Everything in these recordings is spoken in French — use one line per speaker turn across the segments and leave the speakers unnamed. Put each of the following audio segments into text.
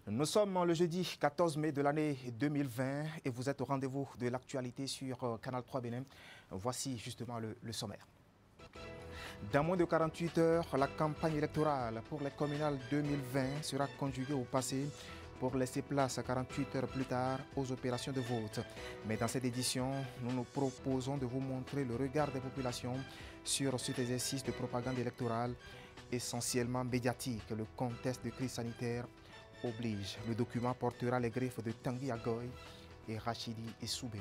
Nous sommes le jeudi 14 mai de l'année 2020 et vous êtes au rendez-vous de l'actualité sur Canal 3 Bénin. Voici justement le sommaire. Dans moins de 48 heures, la campagne électorale pour les communales 2020 sera conjuguée au passé pour laisser place 48 heures plus tard aux opérations de vote. Mais dans cette édition, nous nous proposons de vous montrer le regard des populations sur cet exercice de propagande électorale essentiellement médiatique. Le contexte de crise sanitaire oblige. Le document portera les griffes de Tanguy Agoy et Rachidi Soubéro.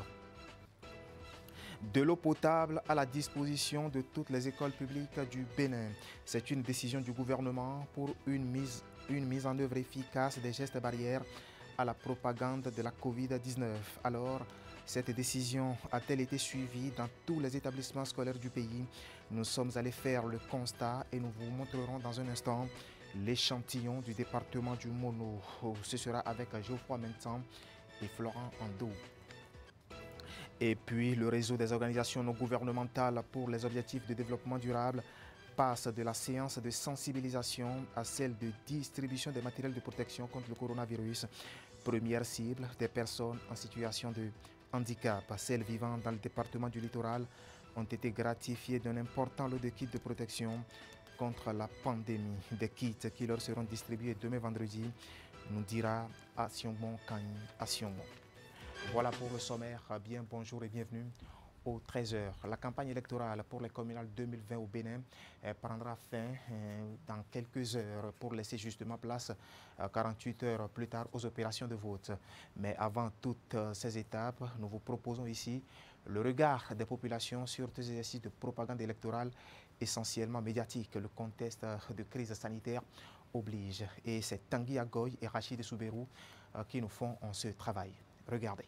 De l'eau potable à la disposition de toutes les écoles publiques du Bénin. C'est une décision du gouvernement pour une mise en œuvre efficace des gestes barrières à la propagande de la Covid-19. Alors, cette décision a-t-elle été suivie dans tous les établissements scolaires du pays? Nous sommes allés faire le constat et nous vous montrerons dans un instant l'échantillon du département du Mono. Ce sera avec Geoffroy Mentan et Florent Ando. Et puis, le réseau des organisations non gouvernementales pour les objectifs de développement durable passe de la séance de sensibilisation à celle de distribution des matériels de protection contre le coronavirus. Première cible des personnes en situation de handicap. Celles vivant dans le département du littoral ont été gratifiées d'un important lot de kits de protection contre la pandémie. Des kits qui leur seront distribués demain vendredi, nous dira Asionbon Kanyi Asionbon. Voilà pour le sommaire. Bien, bonjour et bienvenue aux 13h. La campagne électorale pour les communales 2020 au Bénin prendra fin dans quelques heures pour laisser justement place 48 heures plus tard aux opérations de vote. Mais avant toutes ces étapes, nous vous proposons ici le regard des populations sur ces exercices de propagande électorale essentiellement médiatique. Le contexte de crise sanitaire oblige. Et c'est Tanguy Agoy et Rachid Soubérou qui nous font ce travail. Regardez.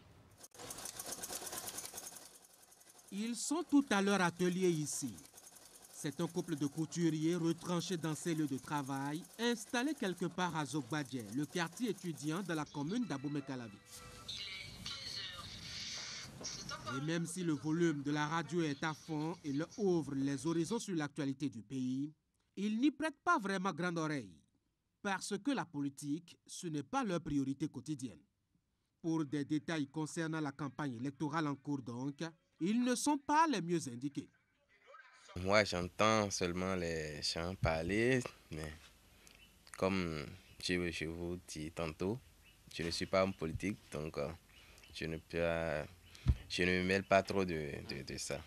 Ils sont tout à leur atelier ici. C'est un couple de couturiers retranchés dans ces lieux de travail, installés quelque part à Zogbadje, le quartier étudiant de la commune d'Abomey-Calavi. Et même si le volume de la radio est à fond et leur ouvre les horizons sur l'actualité du pays, ils n'y prêtent pas vraiment grande oreille. Parce que la politique, ce n'est pas leur priorité quotidienne. Pour des détails concernant la campagne électorale en cours donc, ils ne sont pas les mieux indiqués.
Moi, j'entends seulement les gens parler, mais comme je vous dis tantôt, je ne suis pas en politique, donc je ne me mêle pas trop de ça.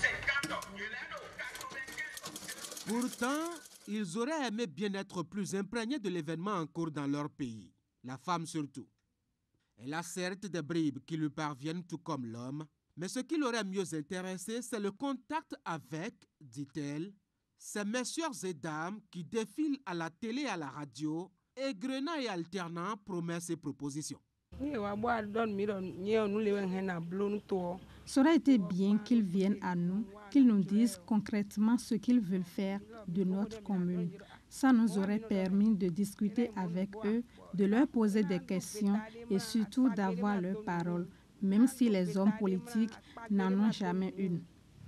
Pourtant, ils auraient aimé bien être plus imprégnés de l'événement en cours dans leur pays, la femme surtout. Elle a certes des bribes qui lui parviennent tout comme l'homme, mais ce qui l'aurait mieux intéressé, c'est le contact avec, dit-elle, ces messieurs et dames qui défilent à la télé et à la radio, égrenant et alternant promesses et propositions.
Ça aurait été bien qu'ils viennent à nous, qu'ils nous disent concrètement ce qu'ils veulent faire de notre commune. Ça nous aurait permis de discuter avec eux, de leur poser des questions et surtout d'avoir leur parole, même si les hommes politiques n'en ont jamais une.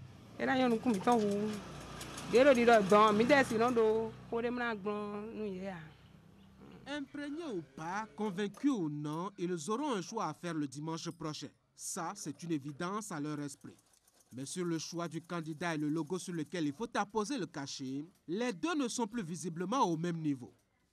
Imprégnés ou pas, convaincus ou non, ils auront un choix à faire le dimanche prochain. Ça, c'est une évidence à leur esprit. Mais sur le choix du candidat et le logo sur lequel il faut apposer le cachet, les deux ne sont plus visiblement au même niveau.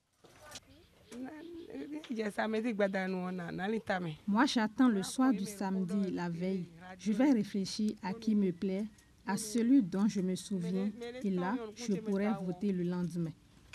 Moi, j'attends le soir du samedi, la veille. Je vais réfléchir à qui me plaît, à celui dont je me souviens, et là, je pourrai voter le lendemain.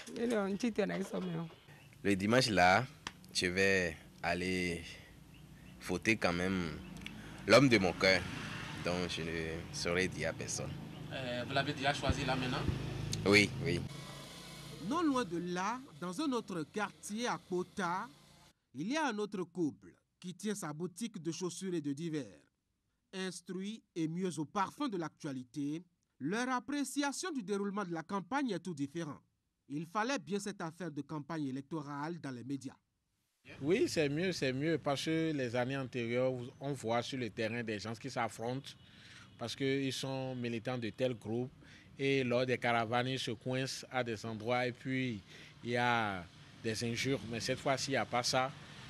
Le dimanche là, je vais aller voter quand même l'homme de mon cœur, dont je ne saurais dire à personne.
Vous l'avez déjà choisi là maintenant?
Oui, oui.
Non loin de là, dans un autre quartier à Kota, il y a un autre couple qui tient sa boutique de chaussures et de divers. Instruits et mieux au parfum de l'actualité, leur appréciation du déroulement de la campagne est tout différente. Il fallait bien cette affaire de campagne électorale dans les médias.
Oui, c'est mieux parce que les années antérieures, on voit sur le terrain des gens qui s'affrontent parce qu'ils sont militants de tel groupe et lors des caravanes, ils se coincent à des endroits et puis il y a des injures. Mais cette fois-ci, il n'y a pas ça.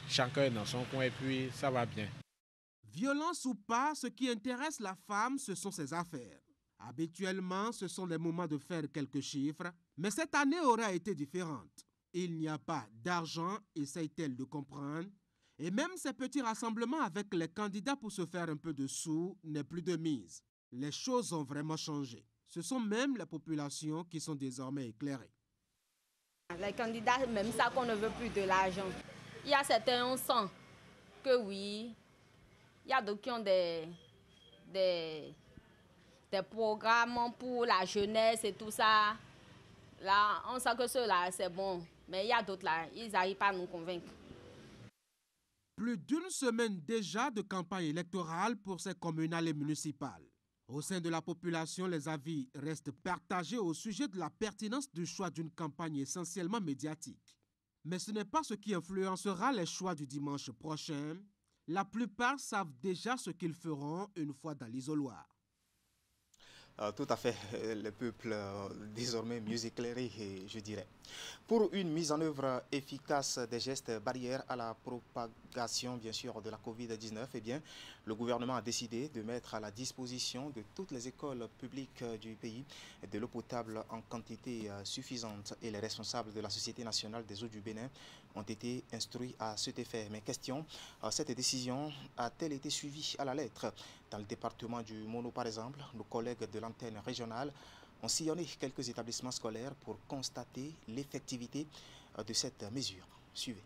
chacun est dans son coin et puis ça va bien.
Violence ou pas, ce qui intéresse la femme, ce sont ses affaires. Habituellement, ce sont les moments de faire quelques chiffres, mais cette année aura été différente. Il n'y a pas d'argent, essaye-t-elle de comprendre, et même ces petits rassemblements avec les candidats pour se faire un peu de sous n'est plus de mise. Les choses ont vraiment changé. Ce sont même les populations qui sont désormais éclairées.
Les candidats, même ça qu'on ne veut plus de l'argent. Il y a certains, on sent que oui, il y a d'autres qui ont des programmes pour la jeunesse et tout ça. Là, on sent que ceux-là, c'est bon. Mais il y a d'autres là, ils n'arrivent pas à nous convaincre.
Plus d'une semaine déjà de campagne électorale pour ces communales et municipales. Au sein de la population, les avis restent partagés au sujet de la pertinence du choix d'une campagne essentiellement médiatique. Mais ce n'est pas ce qui influencera les choix du dimanche prochain. La plupart savent déjà ce qu'ils feront une fois dans l'isoloir.
Tout à fait, le peuple désormais mieux éclairé, je dirais. Pour une mise en œuvre efficace des gestes barrières à la propagation, bien sûr, de la Covid-19, eh bien, le gouvernement a décidé de mettre à la disposition de toutes les écoles publiques du pays de l'eau potable en quantité suffisante. Et les responsables de la Société nationale des eaux du Bénin ont été instruits à cet effet. Mais question, cette décision a-t-elle été suivie à la lettre? Dans le département du Mono, par exemple, nos collègues de l'antenne régionale ont sillonné quelques établissements scolaires pour constater l'effectivité de cette mesure. Suivez.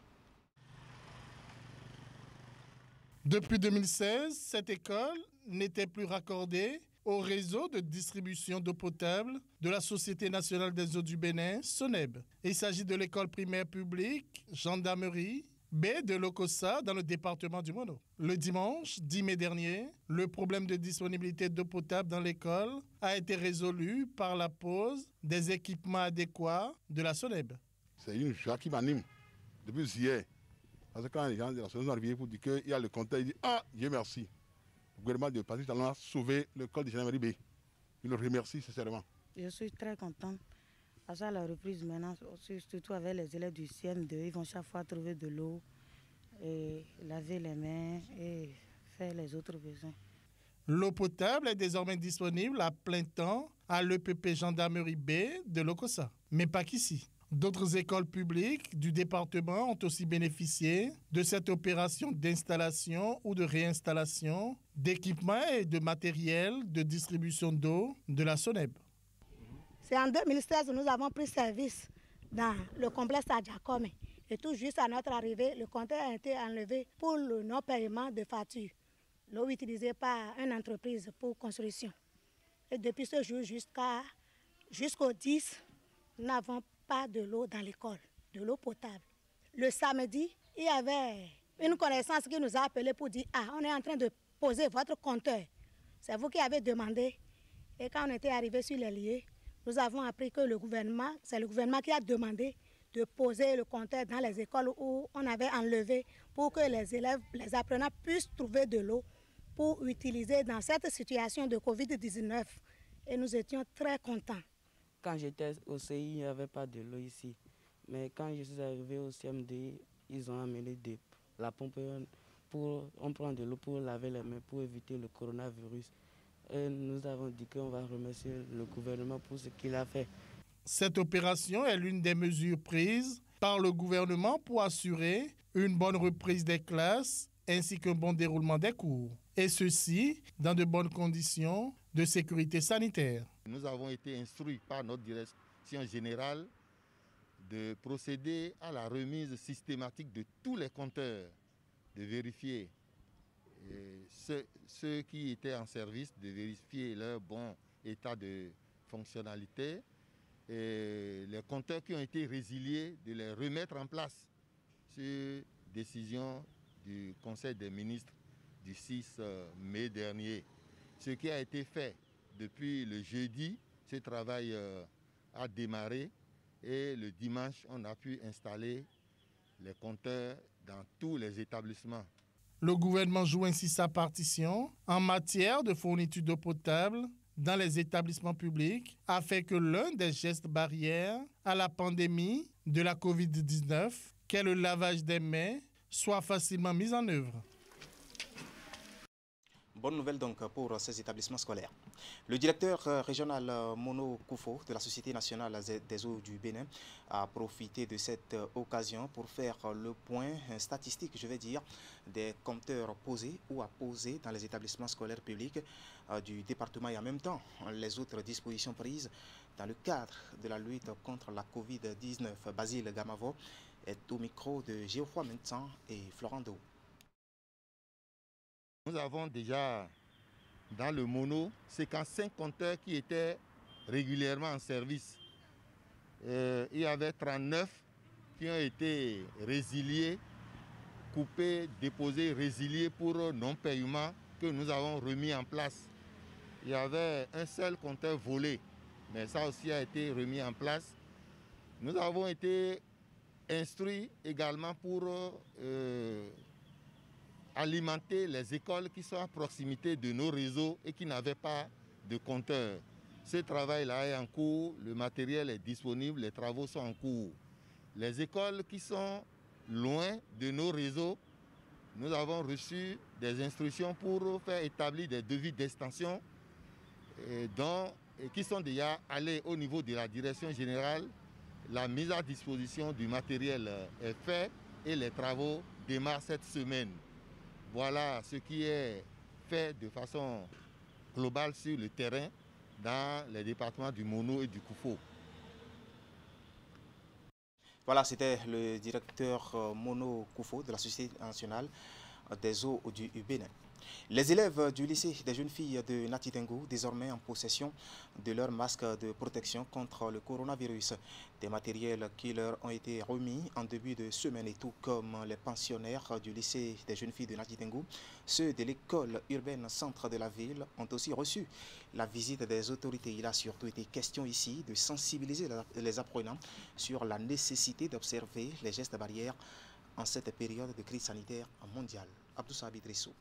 Depuis 2016, cette école n'était plus raccordée au réseau de distribution d'eau potable de la Société nationale des eaux du Bénin, SONEB. Il s'agit de l'école primaire publique, gendarmerie, B de l'Okossa dans le département du Mono. Le dimanche 10 mai dernier, le problème de disponibilité d'eau potable dans l'école a été résolu par la pose des équipements adéquats de la SONEB.
C'est une joie qui m'anime depuis hier. Parce que quand les gens de la SONEB sont arrivés pour dire qu'il y a le compteur, ils disent « Ah, Dieu merci ». Le gouvernement de Patrice Talon a sauvé l'école de gendarmerie B. Je le remercie sincèrement.
Je suis très contente. Parce qu'à la reprise maintenant, surtout avec les élèves du CM2, ils vont chaque fois trouver de l'eau, et laver les mains et faire les autres besoins.
L'eau potable est désormais disponible à plein temps à l'EPP Gendarmerie B de l'Okossa. Mais pas qu'ici. D'autres écoles publiques du département ont aussi bénéficié de cette opération d'installation ou de réinstallation d'équipements et de matériel de distribution d'eau de la SONEB.
C'est en 2016 que nous avons pris service dans le complexe Adjakome. Et tout juste à notre arrivée, le compteur a été enlevé pour le non-paiement de factures. L'eau utilisée par une entreprise pour construction. Et depuis ce jour jusqu'au 10, nous n'avons pas de l'eau dans l'école, de l'eau potable. Le samedi, il y avait une connaissance qui nous a appelé pour dire « Ah, on est en train de poser votre compteur. C'est vous qui avez demandé. » Et quand on était arrivé sur les lieux, nous avons appris que c'est le gouvernement qui a demandé de poser le compteur dans les écoles où on avait enlevé pour que les élèves, les apprenants puissent trouver de l'eau pour utiliser dans cette situation de Covid-19. Et nous étions très contents.
Quand j'étais au CI, il n'y avait pas de l'eau ici. Mais quand je suis arrivé au CMD, ils ont amené la pompe on prend de l'eau pour laver les mains, pour éviter le coronavirus. Et nous avons dit qu'on va remercier le gouvernement pour ce qu'il a fait.
Cette opération est l'une des mesures prises par le gouvernement pour assurer une bonne reprise des classes ainsi qu'un bon déroulement des cours. Et ceci dans de bonnes conditions de sécurité sanitaire.
Nous avons été instruits par notre direction générale de procéder à la remise systématique de tous les compteurs, de vérifier ceux qui étaient en service, de vérifier leur bon état de fonctionnalité, et les compteurs qui ont été résiliés, de les remettre en place sur décision du Conseil des ministres du 6 mai dernier. Ce qui a été fait depuis le jeudi, ce travail a démarré et le dimanche, on a pu installer les compteurs dans tous les établissements.
Le gouvernement joue ainsi sa partition en matière de fourniture d'eau potable dans les établissements publics afin que l'un des gestes barrières à la pandémie de la COVID-19, qu'est le lavage des mains, soient facilement mises en œuvre.
Bonne nouvelle donc pour ces établissements scolaires. Le directeur régional Mono Koufo de la Société nationale des eaux du Bénin a profité de cette occasion pour faire le point statistique, je vais dire, des compteurs posés ou apposés dans les établissements scolaires publics du département et en même temps les autres dispositions prises dans le cadre de la lutte contre la Covid-19. Basile Gamavo est au micro de Geoffroy Mentan et Florent Do.
Nous avons déjà dans le mono 55 compteurs qui étaient régulièrement en service. Il y avait 39 qui ont été résiliés, coupés, déposés, résiliés pour non-paiement que nous avons remis en place. Il y avait un seul compteur volé, mais ça aussi a été remis en place. Nous avons été instruits également pour alimenter les écoles qui sont à proximité de nos réseaux et qui n'avaient pas de compteur. Ce travail-là est en cours, le matériel est disponible, les travaux sont en cours. Les écoles qui sont loin de nos réseaux, nous avons reçu des instructions pour faire établir des devis d'extension qui sont déjà allés au niveau de la direction générale. La mise à disposition du matériel est faite et les travaux démarrent cette semaine. Voilà ce qui est fait de façon globale sur le terrain dans les départements du Mono et du Koufo.
Voilà, c'était le directeur Mono Koufo de la Société nationale des eaux du Bénin. Les élèves du lycée des jeunes filles de Nati Tengu, désormais en possession de leur masque de protection contre le coronavirus. Des matériels qui leur ont été remis en début de semaine et tout comme les pensionnaires du lycée des jeunes filles de Nati Tengu, ceux de l'école urbaine centre de la ville ont aussi reçu la visite des autorités. Il a surtout été question ici de sensibiliser les apprenants sur la nécessité d'observer les gestes barrières en cette période de crise sanitaire mondiale. Abdou Sabi Drissou.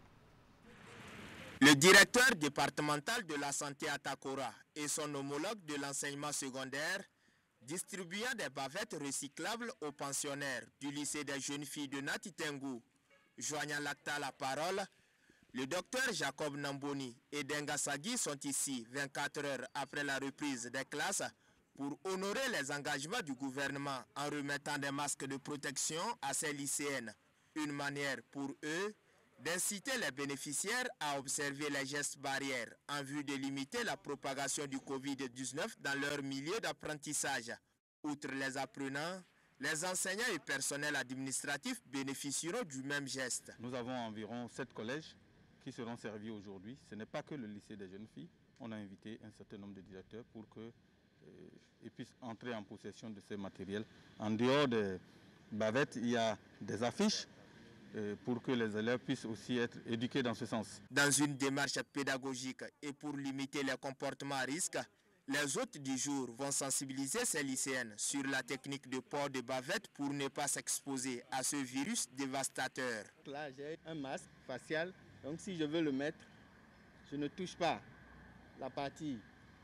Le directeur départemental de la santé à Takora et son homologue de l'enseignement secondaire distribuant des bavettes recyclables aux pensionnaires du lycée des jeunes filles de Nati Tengu, joignant l'acta à la parole, le docteur Jacob Namboni et Denga Sagui sont ici 24 heures après la reprise des classes pour honorer les engagements du gouvernement en remettant des masques de protection à ces lycéennes. Une manière pour eux d'inciter les bénéficiaires à observer les gestes barrières en vue de limiter la propagation du Covid-19 dans leur milieu d'apprentissage. Outre les apprenants, les enseignants et personnels administratifs bénéficieront du même geste.
Nous avons environ 7 collèges qui seront servis aujourd'hui. Ce n'est pas que le lycée des jeunes filles. On a invité un certain nombre de directeurs pour qu'ils puissent entrer en possession de ces matériels. En dehors des bavettes, il y a des affiches pour que les élèves puissent aussi être éduqués dans ce sens.
Dans une démarche pédagogique et pour limiter les comportements à risque, les hôtes du jour vont sensibiliser ces lycéennes sur la technique de port de bavette pour ne pas s'exposer à ce virus dévastateur.
Là, j'ai un masque facial, donc si je veux le mettre, je ne touche pas la partie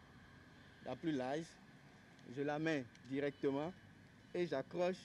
la plus large, je la mets directement et j'accroche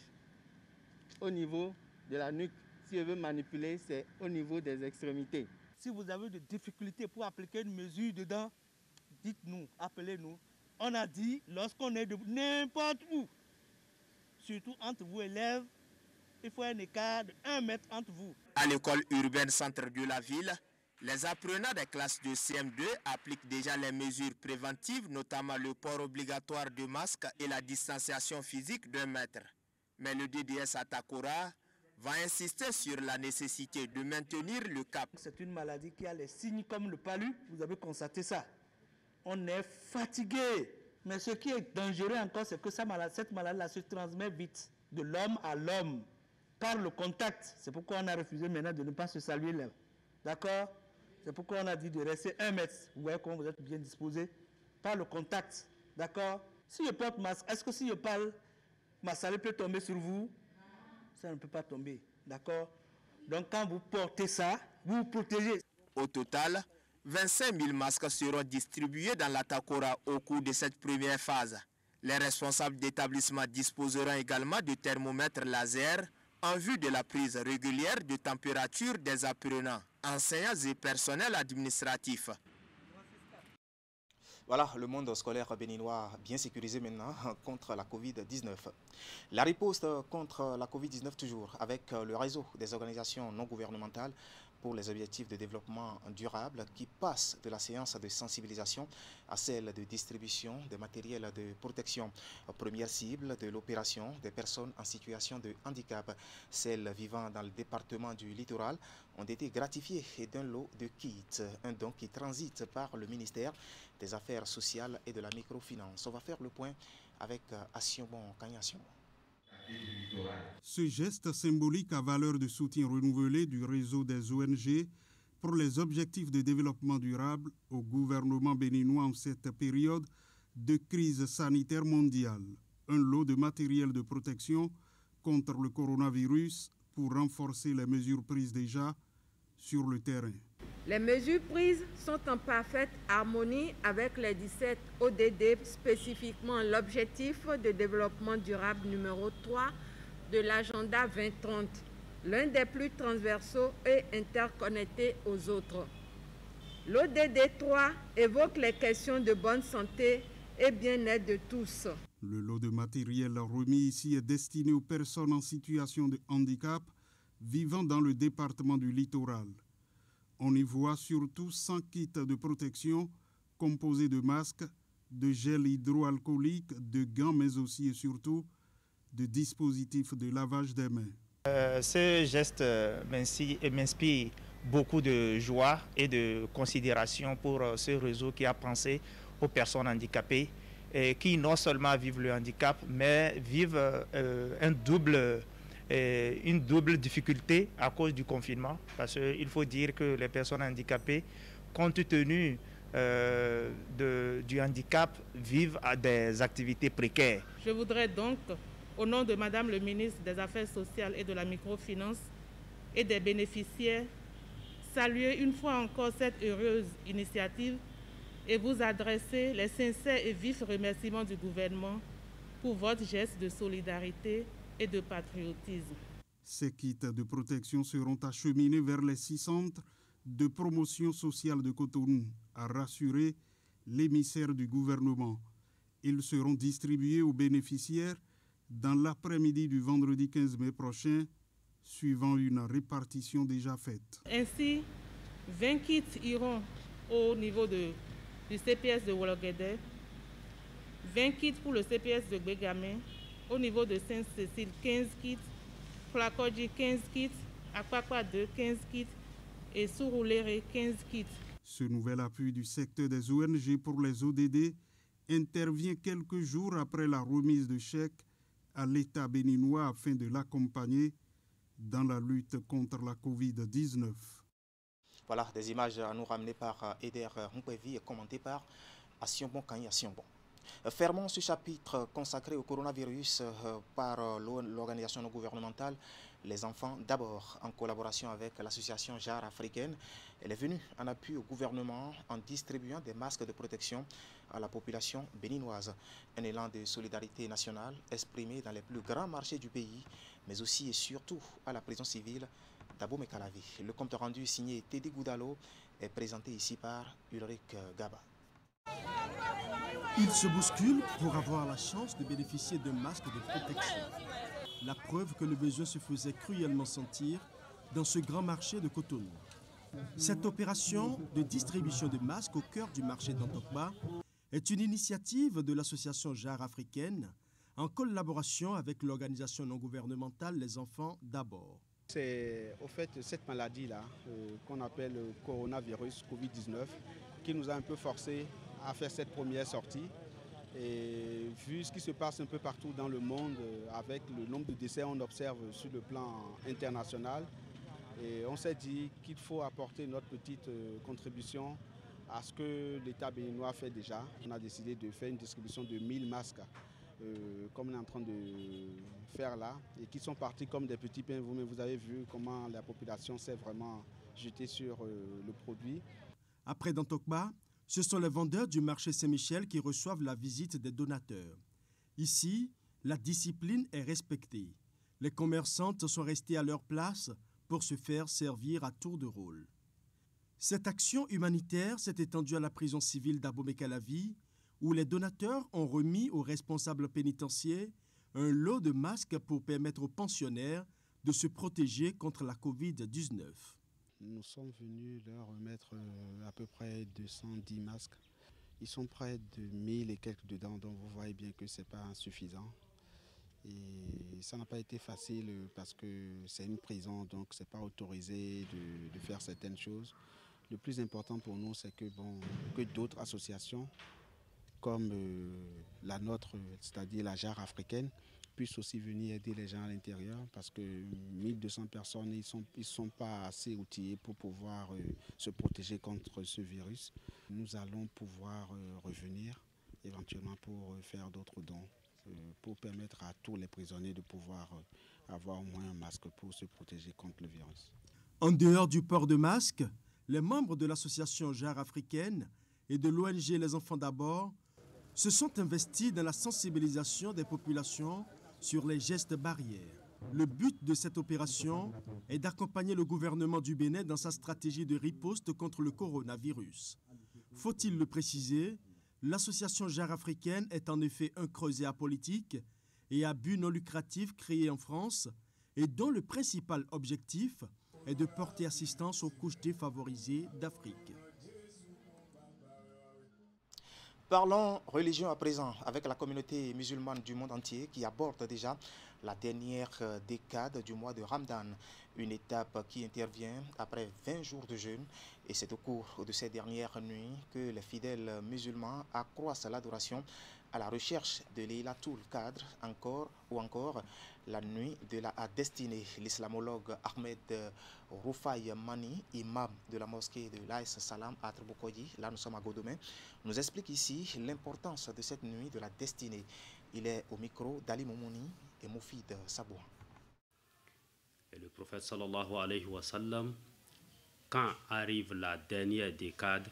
au niveau de la nuque. Si je veux manipuler, c'est au niveau des extrémités.
Si vous avez des difficultés pour appliquer une mesure dedans, dites-nous, appelez-nous. On a dit, lorsqu'on est de n'importe où, surtout entre vous élèves, il faut un écart de 1 mètre entre vous.
À l'école urbaine centre de la ville, les apprenants des classes de CM2 appliquent déjà les mesures préventives, notamment le port obligatoire de masque et la distanciation physique d'1 mètre. Mais le DDS à Takora va insister sur la nécessité de maintenir le cap.
C'est une maladie qui a les signes comme le palu, vous avez constaté ça. On est fatigué. Mais ce qui est dangereux encore, c'est que cette maladie-là se transmet vite, de l'homme à l'homme, par le contact. C'est pourquoi on a refusé maintenant de ne pas se saluer là. D'accord? C'est pourquoi on a dit de rester 1 mètre. Vous voyez comment vous êtes bien disposés, par le contact. D'accord? Si je porte masque, est-ce que si je parle, ma salive peut tomber sur vous? Ça ne peut pas tomber, d'accord? Donc quand vous portez ça, vous vous protégez.
Au total, 25 000 masques seront distribués dans la Takora au cours de cette première phase. Les responsables d'établissement disposeront également de thermomètres laser en vue de la prise régulière de température des apprenants, enseignants et personnels administratifs.
Voilà, le monde scolaire béninois bien sécurisé maintenant contre la Covid-19. La riposte contre la Covid-19 toujours avec le réseau des organisations non gouvernementales pour les objectifs de développement durable qui passe de la séance de sensibilisation à celle de distribution des matériels de protection. Première cible de l'opération des personnes en situation de handicap. Celles vivant dans le département du littoral ont été gratifiées d'un lot de kits, un don qui transite par le ministère des Affaires sociales et de la microfinance. On va faire le point avec Assiobon Kanyassion.
Ce geste symbolique à valeur de soutien renouvelé du réseau des ONG pour les objectifs de développement durable au gouvernement béninois en cette période de crise sanitaire mondiale. Un lot de matériel de protection contre le coronavirus pour renforcer les mesures prises déjà sur le terrain.
Les mesures prises sont en parfaite harmonie avec les 17 ODD, spécifiquement l'objectif de développement durable numéro 3 de l'agenda 2030, l'un des plus transversaux et interconnectés aux autres. L'ODD 3 évoque les questions de bonne santé et bien-être de tous.
Le lot de matériel remis ici est destiné aux personnes en situation de handicap vivant dans le département du littoral. On y voit surtout 100 kits de protection composés de masques, de gel hydroalcoolique, de gants, mais aussi et surtout de dispositifs de lavage des mains.
Ce geste m'inspire beaucoup de joie et de considération pour ce réseau qui a pensé aux personnes handicapées et qui non seulement vivent le handicap, mais vivent une double difficulté à cause du confinement, parce qu'il faut dire que les personnes handicapées, compte tenu du handicap, vivent à des activités précaires.
Je voudrais donc, au nom de Madame le ministre des Affaires sociales et de la microfinance et des bénéficiaires, saluer une fois encore cette heureuse initiative et vous adresser les sincères et vifs remerciements du gouvernement pour votre geste de solidarité et de patriotisme.
Ces kits de protection seront acheminés vers les 6 centres de promotion sociale de Cotonou, a rassuré l'émissaire du gouvernement. Ils seront distribués aux bénéficiaires dans l'après-midi du vendredi 15 mai prochain, suivant une répartition déjà faite.
Ainsi, 20 kits iront au niveau du CPS de Wologede, 20 kits pour le CPS de Bégamé, au niveau de Sainte-Cécile, 15 kits, Flakodji, 15 kits, Akpakpa 2, 15 kits et Sourouléré, 15 kits.
Ce nouvel appui du secteur des ONG pour les ODD intervient quelques jours après la remise de chèques à l'État béninois afin de l'accompagner dans la lutte contre la Covid-19.
Voilà des images à nous ramener par Eder Mpwevi et commentées par Assiobon Kanyi Assiobon. Fermons ce chapitre consacré au coronavirus par l'organisation non gouvernementale Les Enfants d'abord, en collaboration avec l'association JAR africaine. Elle est venue en appui au gouvernement en distribuant des masques de protection à la population béninoise. Un élan de solidarité nationale exprimé dans les plus grands marchés du pays, mais aussi et surtout à la prison civile d'Abomey-Calavi. Le compte rendu signé Teddy Goudalo est présenté ici par Ulrich Gaba.
Ils se bousculent pour avoir la chance de bénéficier d'un masque de protection. La preuve que le besoin se faisait cruellement sentir dans ce grand marché de Cotonou. Cette opération de distribution de masques au cœur du marché d'Antokba est une initiative de l'association JAR africaine en collaboration avec l'organisation non gouvernementale Les Enfants d'abord.
C'est au fait cette maladie-là qu'on appelle le coronavirus Covid-19 qui nous a un peu forcé à faire cette première sortie. Et vu ce qui se passe un peu partout dans le monde, avec le nombre de décès qu'on observe sur le plan international, et on s'est dit qu'il faut apporter notre petite contribution à ce que l'État béninois fait déjà. On a décidé de faire une distribution de 1000 masques, comme on est en train de faire là, et qui sont partis comme des petits pains. Vous avez vu comment la population s'est vraiment jetée sur le produit.
Après Dantokba, ce sont les vendeurs du marché Saint-Michel qui reçoivent la visite des donateurs. Ici, la discipline est respectée. Les commerçantes sont restées à leur place pour se faire servir à tour de rôle. Cette action humanitaire s'est étendue à la prison civile d'Abomey-Calavi, où les donateurs ont remis aux responsables pénitentiaires un lot de masques pour permettre aux pensionnaires de se protéger contre la COVID-19.
Nous sommes venus leur remettre à peu près 210 masques. Ils sont près de 1000 et quelques dedans, donc vous voyez bien que ce n'est pas insuffisant. Et ça n'a pas été facile parce que c'est une prison, donc ce n'est pas autorisé de faire certaines choses. Le plus important pour nous, c'est que d'autres associations, comme la nôtre, c'est-à-dire la JAR africaine, puissent aussi venir aider les gens à l'intérieur, parce que 1200 personnes, ils sont pas assez outillés pour pouvoir se protéger contre ce virus. Nous allons pouvoir revenir éventuellement pour faire d'autres dons, pour permettre à tous les prisonniers de pouvoir avoir au moins un masque pour se protéger contre le virus.
En dehors du port de masque, les membres de l'association JAR africaine et de l'ONG Les Enfants d'Abord se sont investis dans la sensibilisation des populations sur les gestes barrières. Le but de cette opération est d'accompagner le gouvernement du Bénin dans sa stratégie de riposte contre le coronavirus. Faut-il le préciser, l'association JAR africaine est en effet un creuset apolitique et à but non lucratif créé en France et dont le principal objectif est de porter assistance aux couches défavorisées d'Afrique.
Parlons religion à présent avec la communauté musulmane du monde entier qui aborde déjà la dernière décade du mois de Ramadan, une étape qui intervient après 20 jours de jeûne. Et c'est au cours de ces dernières nuits que les fidèles musulmans accroissent l'adoration à la recherche de Laylatul Qadr ou encore la nuit de la destinée. L'islamologue Ahmed Roufaï Mani, imam de la mosquée de l'Aïs Salam à Trbokoyi, là nous sommes à Godomé, nous explique ici l'importance de cette nuit de la destinée. Il est au micro d'Ali Moumouni et Moufid Sabouan.
Et le prophète sallallahu alayhi wa sallam, quand arrive la dernière décade,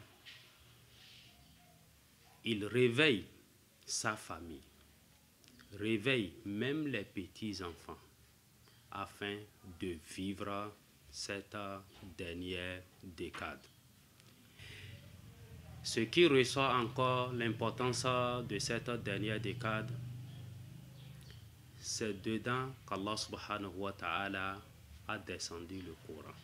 il réveille sa famille, réveille même les petits-enfants afin de vivre cette dernière décade. Ce qui ressort encore l'importance de cette dernière décade, c'est dedans qu'Allah subhanahu wa ta'ala a descendu le Coran.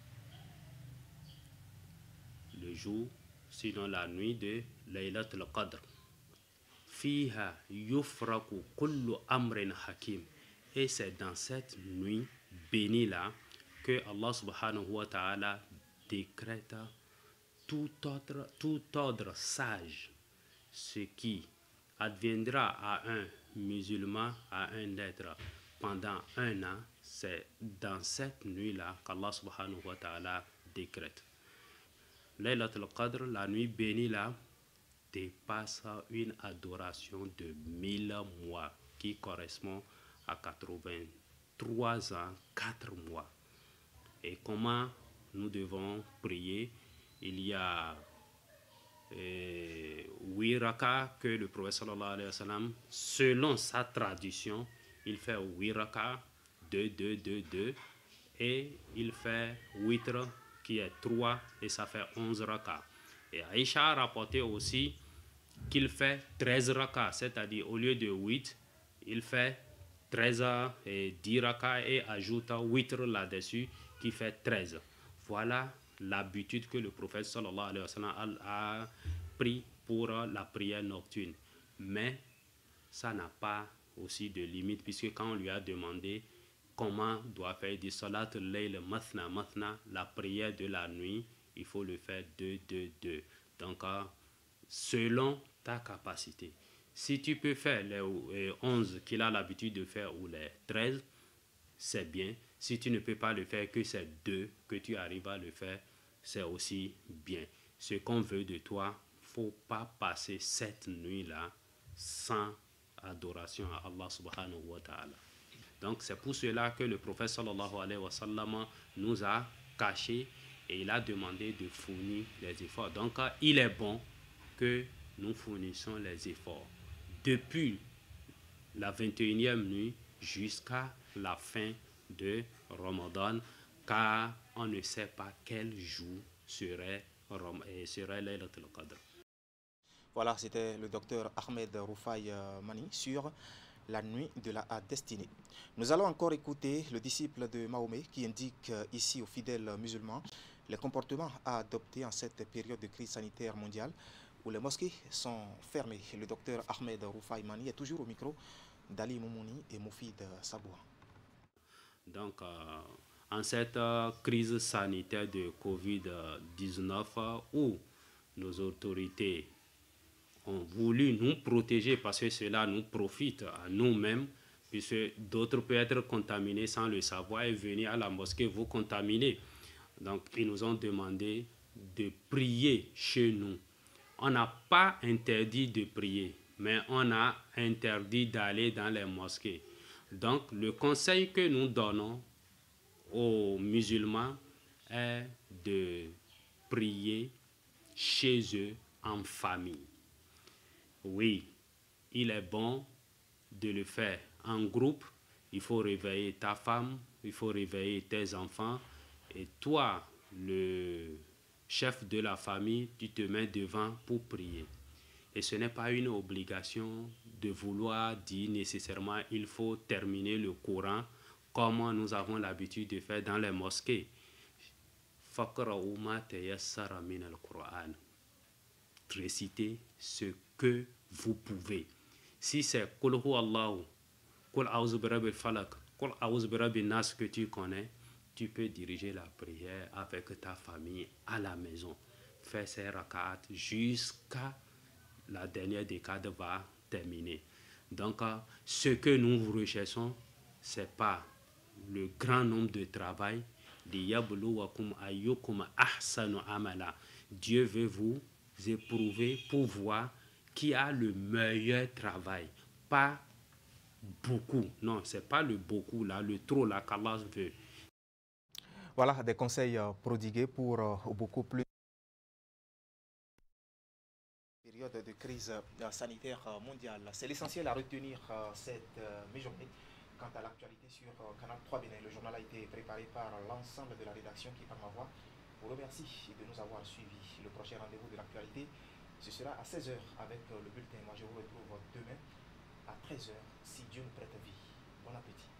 Le jour, sinon la nuit de Laylatul Qadr. Fiha yufraku kullu amrin hakim. Et c'est dans cette nuit bénie là que Allah subhanahu wa ta'ala décrète tout ordre sage. Ce qui adviendra à un musulman, à un être pendant un an, c'est dans cette nuit-là qu'Allah subhanahu wa ta'ala décrète. Laylatul Qadr, la nuit bénie là, dépasse une adoration de 1000 mois qui correspond à 83 ans, 4 mois. Et comment nous devons prier? Il y a 8 rakas que le prophète sallallahu alayhi wa sallam, selon sa tradition, il fait 8 rakas, 2, 2, 2, 2, et il fait witr qui est 3 et ça fait 11 rakas. Et Aïcha a rapporté aussi qu'il fait 13 rakas, c'est-à-dire au lieu de 8, il fait 13 et 10 rakas et ajoute witr là-dessus qui fait 13. Voilà l'habitude que le prophète sallallahu alayhi wa sallam a pris pour la prière nocturne. Mais ça n'a pas aussi de limite, puisque quand on lui a demandé comment doit faire du salat layl mathna mathna, la prière de la nuit, il faut le faire 2, 2, 2. Donc selon ta capacité. Si tu peux faire les 11 qu'il a l'habitude de faire ou les 13, c'est bien. Si tu ne peux pas le faire, que c'est 2 que tu arrives à le faire, c'est aussi bien. Ce qu'on veut de toi, il ne faut pas passer cette nuit-là sans adoration à Allah subhanahu wa ta'ala. Donc c'est pour cela que le prophète sallallahu alayhi wa sallam nous a cachés et il a demandé de fournir les efforts. Donc il est bon que nous fournissons les efforts. Depuis la 21e nuit jusqu'à la fin de Ramadan, car on ne sait pas quel jour serait Laylatul Qadr.
Voilà, c'était le docteur Ahmed Roufaï Mani sur la nuit de la destinée. Nous allons encore écouter le disciple de Mahomet qui indique ici aux fidèles musulmans les comportements à adopter en cette période de crise sanitaire mondiale où les mosquées sont fermées. Le docteur Ahmed Roufaï Mani est toujours au micro d'Ali Moumouni et Moufid Saboua.
Donc, en cette crise sanitaire de Covid-19 où nos autorités ont voulu nous protéger parce que cela nous profite à nous-mêmes, puisque d'autres peuvent être contaminés sans le savoir et venir à la mosquée vous contaminer. Donc, ils nous ont demandé de prier chez nous. On n'a pas interdit de prier, mais on a interdit d'aller dans les mosquées. Donc, le conseil que nous donnons aux musulmans est de prier chez eux en famille. Oui, il est bon de le faire en groupe. Il faut réveiller ta femme, il faut réveiller tes enfants. Et toi, le chef de la famille, tu te mets devant pour prier. Et ce n'est pas une obligation de vouloir dire nécessairement il faut terminer le Coran comme nous avons l'habitude de faire dans les mosquées. Récitez ce que vous pouvez. Si c'est Qul Hu Allahu, Qul A'udhu bi Rabbil Falaq, Qul A'udhu bi Rabbin Nas que tu connais, tu peux diriger la prière avec ta famille à la maison. Fais ces rak'at jusqu'à la dernière décade va terminer. Donc, ce que nous recherchons, ce n'est pas le grand nombre de travail. Dieu veut vous éprouver pour voir qui a le meilleur travail. Pas beaucoup. Non, ce n'est pas le beaucoup, là, le trop, là, qu'Allah veut.
Voilà des conseils prodigués pour beaucoup plus. Période de crise sanitaire mondiale. C'est l'essentiel à retenir cette mi-journée. Quant à l'actualité sur Canal 3 Bénin, le journal a été préparé par l'ensemble de la rédaction qui, par ma voix, vous remercie de nous avoir suivis. Le prochain rendez-vous de l'actualité, ce sera à 16h avec le bulletin. Moi, je vous retrouve demain à 13h, si Dieu nous prête vie. Bon appétit.